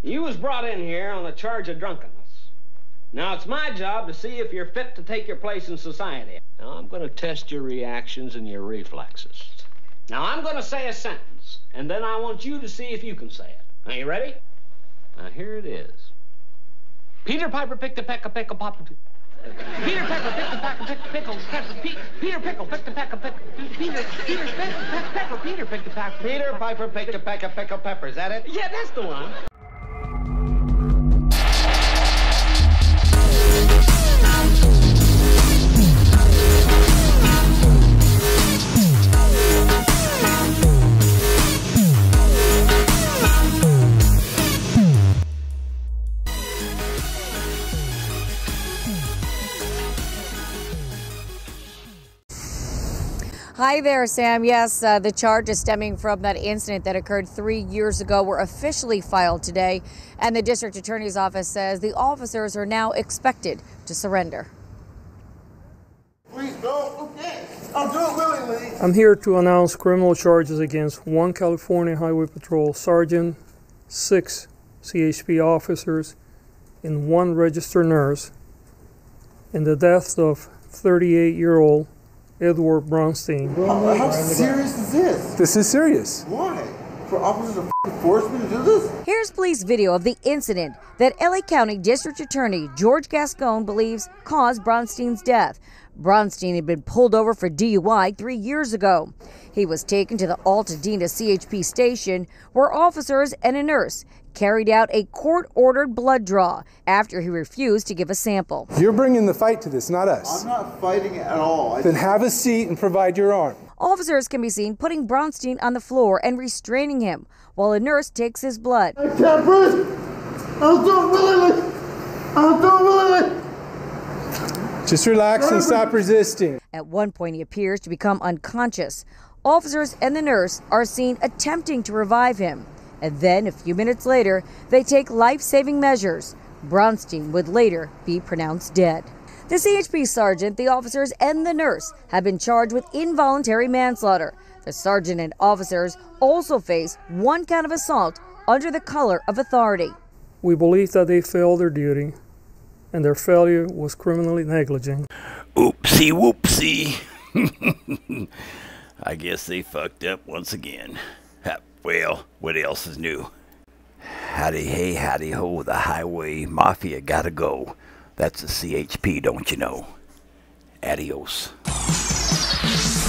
You was brought in here on a charge of drunkenness. Now, it's my job to see if you're fit to take your place in society. Now, I'm going to test your reactions and your reflexes. Now, I'm going to say a sentence, and then I want you to see if you can say it. Are you ready? Now, here it is. Peter Piper picked a peck of pickle pop. Peter Pepper picked a pack of pickles. Peter Pickle picked a pack of pickles. Peter Pepper. Peter picked a pack. Peter Piper picked a peck of pickled peppers. Is that it? Yeah, that's the one. Hi there, Sam. Yes, the charges stemming from that incident that occurred 3 years ago were officially filed today, and the district attorney's office says the officers are now expected to surrender. Please don't. Okay. I'll do it willingly. I'm here to announce criminal charges against 1 California Highway Patrol sergeant, 6 CHP officers, and 1 registered nurse in the death of 38-year-old Edward Bronstein. How serious is this? This is serious. Why? For officers of enforcement to do this? Here's police video of the incident that LA County District Attorney George Gascon believes caused Bronstein's death. Bronstein had been pulled over for DUI 3 years ago. He was taken to the Altadena CHP station where officers and a nurse carried out a court-ordered blood draw after he refused to give a sample. You're bringing the fight to this, not us. I'm not fighting it at all. Then have a seat and provide your arm. Officers can be seen putting Bronstein on the floor and restraining him while a nurse takes his blood. I can't breathe. I'll do it willingly. I'll do it willingly. Just relax and stop resisting. At one point, he appears to become unconscious. Officers and the nurse are seen attempting to revive him. And then, a few minutes later, they take life-saving measures. Bronstein would later be pronounced dead. The CHP sergeant, the officers, and the nurse have been charged with involuntary manslaughter. The sergeant and officers also face 1 count of assault under the color of authority. We believe that they failed their duty, and their failure was criminally negligent. Oopsie whoopsie. I guess they fucked up once again. Well, what else is new? Howdy hey, howdy ho, the highway mafia gotta go. That's the CHP, don't you know? Adios.